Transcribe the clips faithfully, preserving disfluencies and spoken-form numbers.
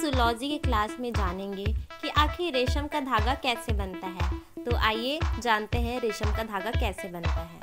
Zoology के class में जानेंगे कि आखिर रेशम का धागा कैसे बनता है। तो आइए जानते हैं रेशम का धागा कैसे बनता है।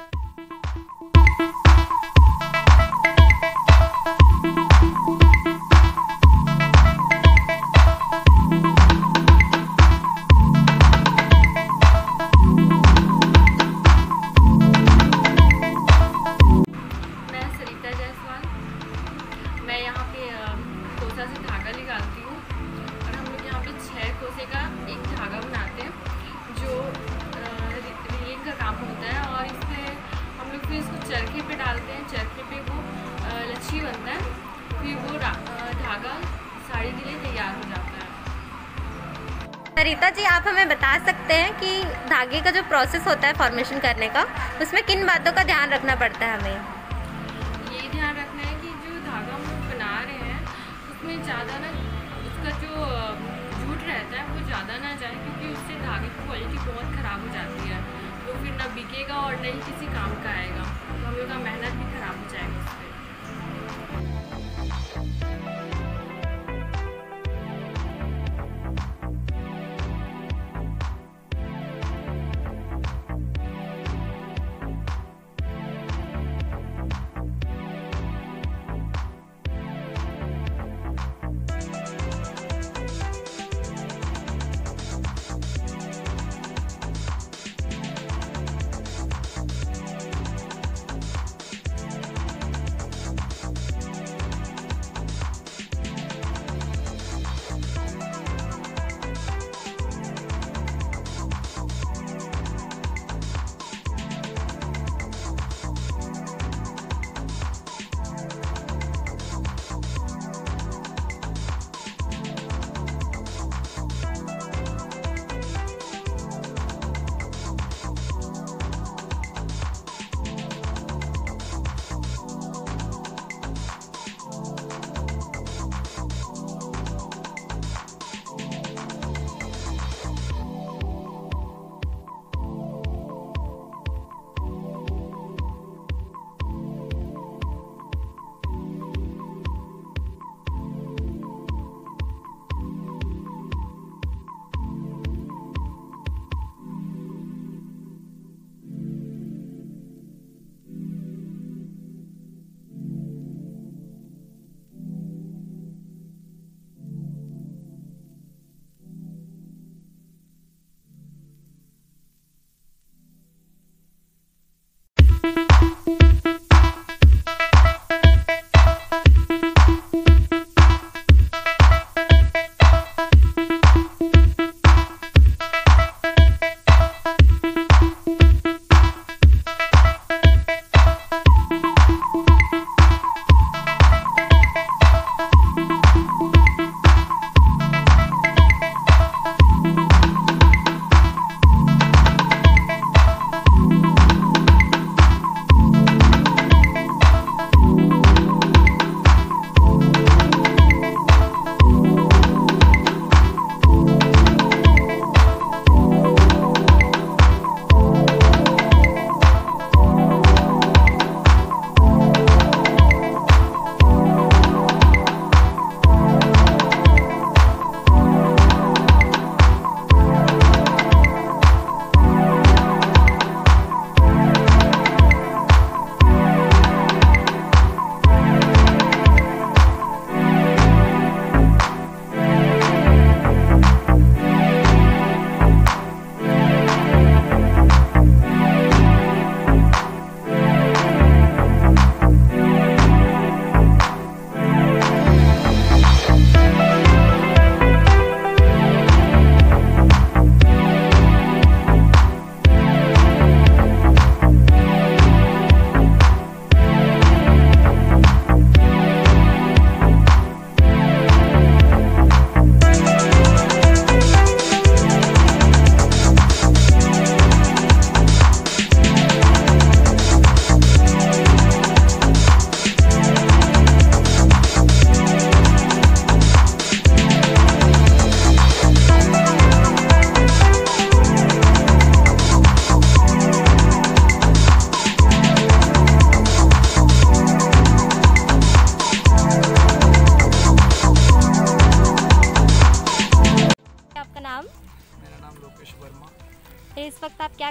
मैं यहाँ पे कोसा से धागा निकालती हूँ और हम लोग यहाँ पे छः कोसे का एक धागा बनाते हैं जो रीलिंग का काम होता है। और इसमें हम लोग फिर इसको चरखे पे डालते हैं, चरखे पे वो लच्छी बनता है, फिर वो धागा साड़ी के लिए तैयार हो जाता है। रीता जी, आप हमें बता सकते हैं कि धागे का जो प्रोसेस होता है फॉर्मेशन करने का, उसमें किन बातों का ध्यान रखना पड़ता है हमें? ये ध्यान रखना है कि जो धागा हम लोग बना रहे हैं उसमें ज़्यादा ना उसका जो झूठ रहता है वो ज़्यादा ना जाए, क्योंकि उससे धागे की क्वालिटी बहुत ख़राब हो जाती है, तो फिर ना बिकेगा और ना ही किसी काम का आएगा, तो हम लोग का मेहनत भी ख़राब हो जाएगा उस पर।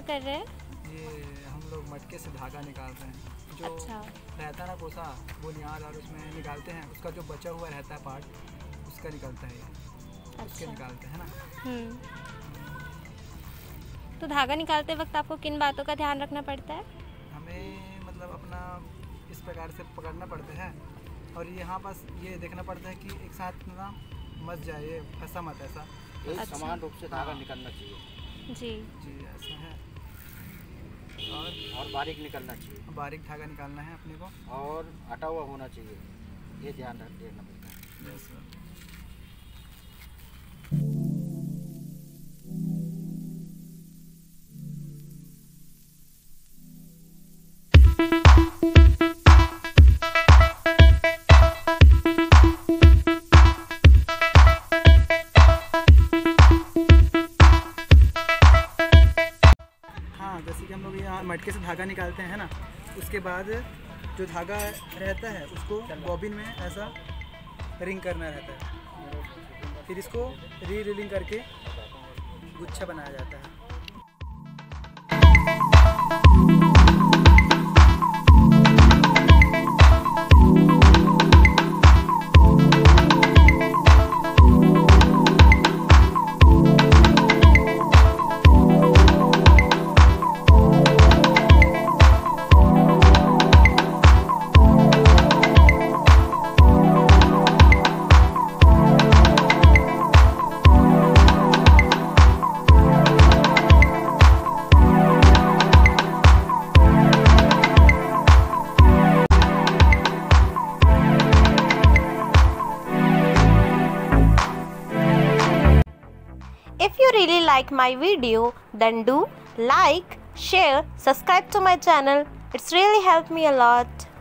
कर रहे हैं? ये हम लोग मटके से धागा निकालते हैं। जो अच्छा। रहता है ना कोसा, वो निकाल और उसमें निकालते हैं, उसका जो बचा हुआ रहता है पार्ट उसका निकलता है ये। अच्छा। उसके निकालते हैं ना। हम्म। तो धागा निकालते वक्त आपको किन बातों का ध्यान रखना पड़ता है? हमें मतलब अपना इस प्रकार से पकड़ना पड़ता है और यहाँ बस ये देखना पड़ता है कि एक साथ ना मच जाए, ये फंसा मत ऐसा। एक अच्छा। समान रूप से धागा निकलना चाहिए। जी जी ऐसा है। और और बारीक निकलना चाहिए। बारीक धागा निकालना है अपने को और हटा हुआ होना चाहिए, ये ध्यान रख देना पड़ता है। Yes sir. जैसे कि हम लोग यहाँ मटके से धागा निकालते हैं ना, उसके बाद जो धागा रहता है उसको बॉबिन में ऐसा रिंग करना रहता है, फिर इसको री रिलिंग करके गुच्छा बनाया जाता है। If you really like my video, then do like, share, subscribe to my channel. It's really helped me a lot.